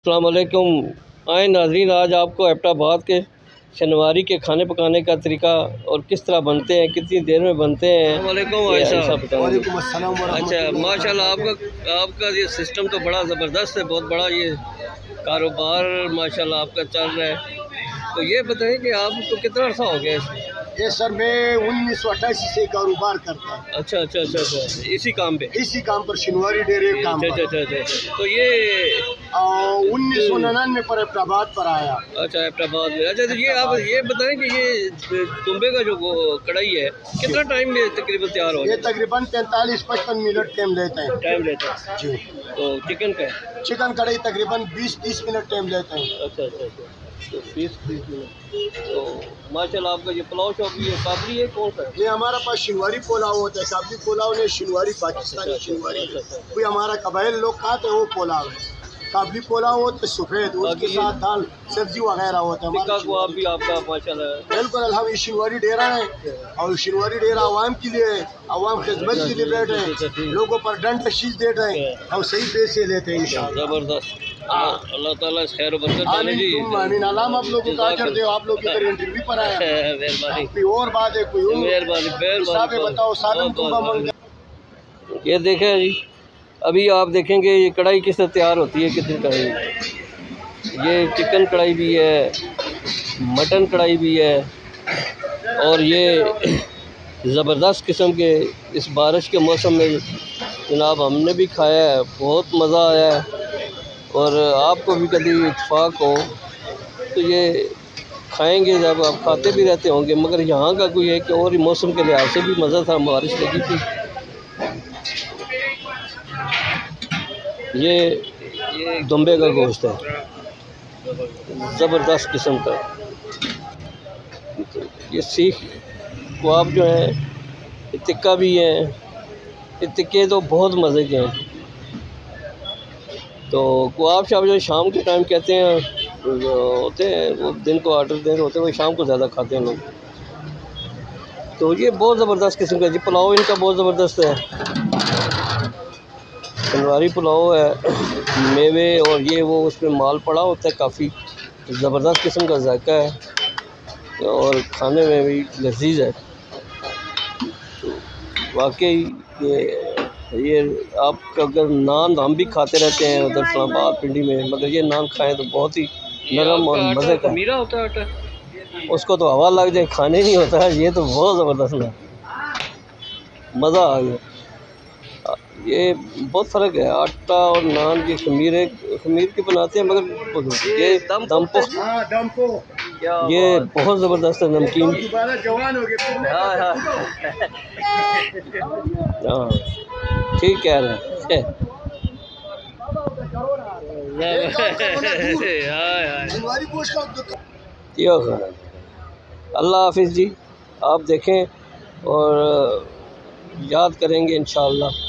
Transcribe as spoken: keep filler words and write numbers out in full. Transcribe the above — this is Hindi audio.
अस्सलाम वालेकुम। आए नाज़रीन, आज आपको एबटाबाद के शनवारी के खाने पकाने का तरीका और किस तरह बनते हैं, कितनी देर में बनते हैं। वालेकुम अच्छा, माशाल्लाह आपका आपका ये सिस्टम तो बड़ा ज़बरदस्त है, बहुत बड़ा ये कारोबार माशाल्लाह आपका चल रहा है। तो ये बताएं कि आपको कितना अर्सा हो गया इसमें? ये सर मैं उन्नीस सौ अट्ठासी से कारोबार करता हूँ। अच्छा अच्छा अच्छा अच्छा, इसी काम पे इसी काम पर शनवारी डेरे काम अच्छा अच्छा अच्छा। तो ये उन्नीस सौ निन्यानवे पर एबटाबाद पर आया। अच्छा, एबटाबाद में। अच्छा, तो ये आप ये बताएं कि ये तुम्बे का जो कढ़ाई है कितना टाइम में तकरीबन तैयार हो? ये तकरीबन पैंतालीस पचपन मिनट टाइम लेते हैं। टाइम लेते हैं जी। तो चिकन का चिकन कढ़ाई तकरीबन बीस तीस मिनट टाइम लेते हैं। अच्छा अच्छा अच्छा, तो बीस तीस मिनट। तो माशाल्लाह आपका ये पुलाव शॉप भी है, काबली है, कौन सा है? ये हमारा पास शनवारी पुलाव होता है। काबली पुलाव ने शनवारी पाकिस्तानी शनवारी, कोई हमारा कबाइल लोग खाते हैं वो पुलाव है। काबली पुलाव होता है सफ़ेद, उसके साथ दाल सब्जी वगैरह होता है। आप भी आपका माशाल्लाह बिल्कुल अल्हम्दुलिल्लाह। ये शनवारी डेरा है और शनवारी डेरा आवाम के लिए, आवाम खिदमत के लिए बैठे हैं, लोगों पर दंड शीश दे रहे हैं और सही पैसे लेते हैं इंशाअल्लाह। ज़बरदस्त, अल्लाह ताला खैर और बरकत डाले जी। आमीन। अल्लाह आप लोगों को अजर दे। आप लोग इधर इंटरव्यू पर आए हैं, मेहरबानी। कोई और बात है, कोई मेहरबानी मेहरबानी बताओ साधन तुम मंग। ये देखें जी, अभी आप देखेंगे ये कढ़ाई किस तरह तैयार होती है, कितनी कढ़ाई। ये चिकन कढ़ाई भी है, मटन कढ़ाई भी है, और ये ज़बरदस्त किस्म के इस बारिश के मौसम में जनाब हमने भी खाया है, बहुत मज़ा आया है। और आपको भी कभी इत्तेफाक हो तो ये खाएंगे, जब आप खाते भी रहते होंगे, मगर यहाँ का कोई है कि और ही मौसम के लिहाज से भी मज़ा था, बारिश लगी थी। ये ये दुम्बे का गोश्त है, ज़बरदस्त किस्म का। ये सीख कबाब जो है, टिक्का भी है, ये टिक्के तो बहुत मज़े के हैं। तो कबाब शाब जो शाम के टाइम कहते हैं होते हैं, वो दिन को ऑर्डर दे रहे होते हैं, वो शाम को ज़्यादा खाते हैं लोग। तो ये बहुत ज़बरदस्त किस्म का जी पुलाव इनका बहुत ज़बरदस्त है। शनवारी पुलाव है, मेवे और ये वो उसमें माल पड़ा होता है, काफ़ी ज़बरदस्त किस्म का जायका है और खाने में भी लजीज है। वाकई ये ये आप अगर नान हम भी खाते रहते हैं उधर इस्लामाबाद पिंडी में, मगर ये नान खाएं तो बहुत ही नरम और मज़े का मीरा होता है आटा, उसको तो हवा लग जाए खाने नहीं होता है। ये तो बहुत ज़बरदस्त है, मज़ा आ गया। ये बहुत फ़र्क है आटा और नान। ये खमीर है, खमीर की बनाते हैं, मगर ये दमपो ये बहुत ज़बरदस्त है, नमकीन। हाँ ठीक कह रहे हैं। अल्लाह हाफिज़ जी। आप देखें और याद करेंगे इंशाअल्लाह।